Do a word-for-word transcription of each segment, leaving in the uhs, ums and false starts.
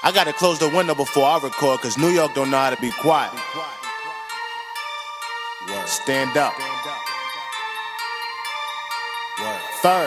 I gotta close the window before I record, cause New York don't know how to be quiet. Word. Stand up. Word. Third.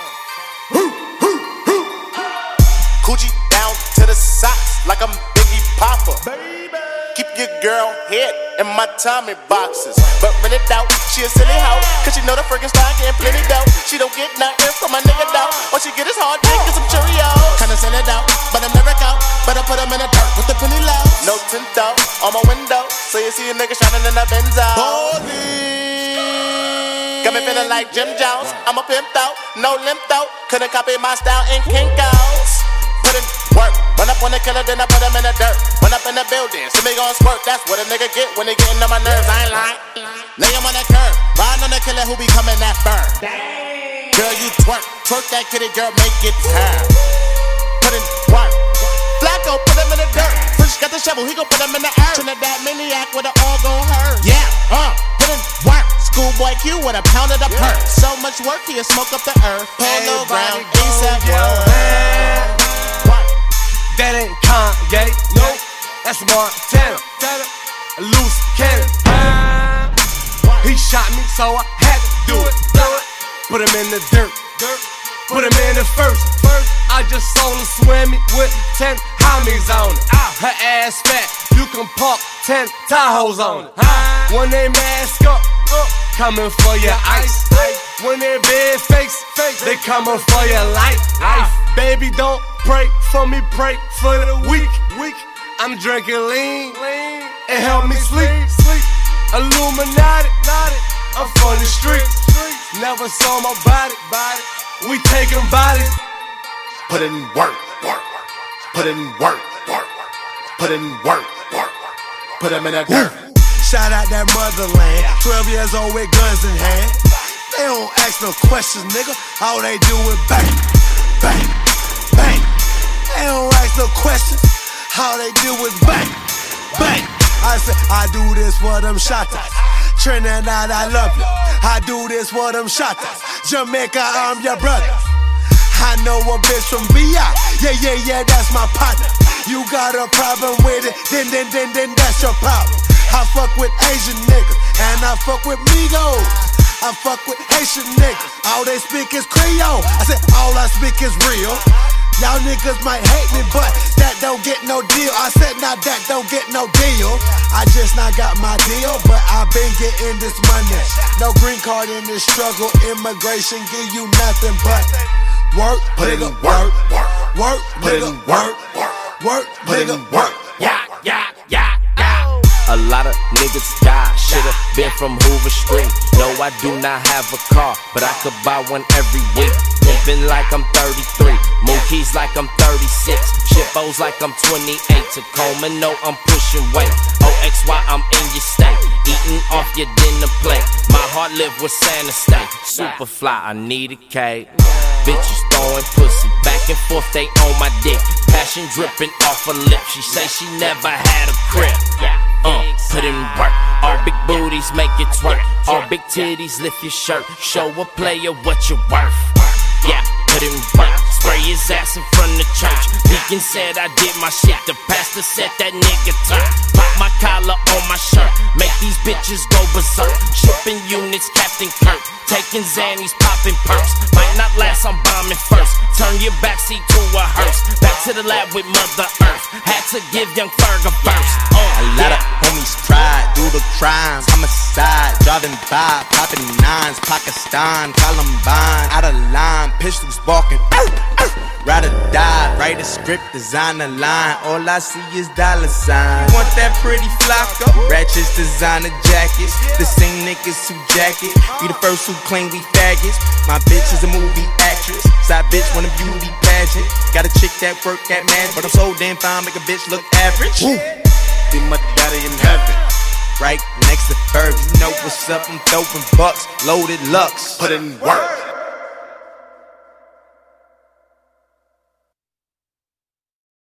Coochie down to the socks like I'm Biggie Popper. Baby. Keep your girl head in my Tommy boxes. But when it out, she a silly hoe, cause she know the friggin' style getting plenty dough. She don't get nothing from my nigga though. All she get is hard dick and some Cheerios. Kinda send it out, but I'm never out. But I put him in the dirt with the penny low. No tint out on my window, so you see a nigga shining in the Benzo. Holy, got me feeling like Jim Jones. I'm a pimp out, no limp out. Couldn't copy my style in Kinko's. Put in work, run up on the killer, then I put him in the dirt. Run up in the building, see me gon' squirt. That's what a nigga get when they gettin' on my nerves. I ain't lying. Lay him on the curb, ride on the killer who be coming that burn. Girl, you twerk, twerk that kitty, girl, make it turn. Put in work. Flacco, put him in the dirt. Fresh got the shovel, he gon' put him in the earth. Trinidad maniac with it all gon' hurt. Yeah, uh, put in work. Schoolboy Q with a pound of the perk. So much work, he'll smoke up the earth. Polo ground, ASAP world. That ain't Kanye, no, that's Montana. A loose cannon. He shot me, so I had to do it. Put him in the dirt, put him in the first. I just saw her swimming with ten homies on it. Her ass fat, you can park ten Tahoes on it. When they mask up, coming for your ice. When they big fakes, they coming for your life. Baby, don't pray for me, pray for the weak. I'm drinking lean, it help me sleep. Illuminati, I'm from the streets. Never saw my body, we taking bodies. Put in work, work, put in work, work, put in work, work, put him in that dirt. Shout out that motherland, twelve years old with guns in hand. They don't ask no questions, nigga. All they do is bang, bang, bang. They don't ask no questions. All they do is bang, bang. I say, I do this for them shotters. Trinidad, I love you. I do this for them shotters. Jamaica, I'm your brother. I know a bitch from V I. Yeah, yeah, yeah, that's my partner. You got a problem with it, then, then, then, then that's your problem. I fuck with Asian niggas, and I fuck with Migos. I fuck with Haitian niggas, all they speak is Creole. I said all I speak is real. Y'all niggas might hate me, but that don't get no deal. I said now that don't get no deal. I just not got my deal, but I been getting this money. No green card in this struggle, immigration give you nothing but work, put in nigga, work, work, work, put nigga, in work, work, work, put in nigga, work. Yeah, yeah, yeah, yeah. A lot of niggas die, should've been from Hoover Street. No, I do not have a car, but I could buy one every week. Pimpin' like I'm thirty-three, Mookie's like I'm thirty-six, Shippo's like I'm twenty-eight, Tacoma, no, I'm pushing weight. O X Y, I'm in your state, eating off your dinner plate. My heart live with Santa State, super fly, I need a cake. Bitches throwing pussy, back and forth, they on my dick. Passion dripping off her lip, she say she never had a crib. Uh, put in work, all big booties make it twerk. All big titties lift your shirt, show a player what you're worth. Yeah, put in work, spray his ass in front of church. Deacon said I did my shit, the pastor said that nigga turn. Pop my collar on my shirt, make these bitches go berserk. Shipping units, Captain Kirk, taking Xannies, popping perks. Might not last, I'm bombing first. Turn your backseat to a hearse, back to the lab with Mother Earth. Had to give young Ferg a verse. Uh, a lot yeah. of homies tried, do the crimes. Homicide, driving by, popping nines. Pakistan, Columbine, out of line, pistols barking. Rather die, write a script, design a line. All I see is dollar signs. Want that pretty Flacco? Ratchets, designer jackets. The same niggas who jacket. We the first who claim we faggots. My bitch is a movie actress. Side bitch want a beauty pageant. Got a chick that work at man, but I'm so damn fine, make a bitch look average. Woo. Be my daddy in heaven, right next to Ferg. You know what's up, I'm throwing bucks, loaded Lux. put in work.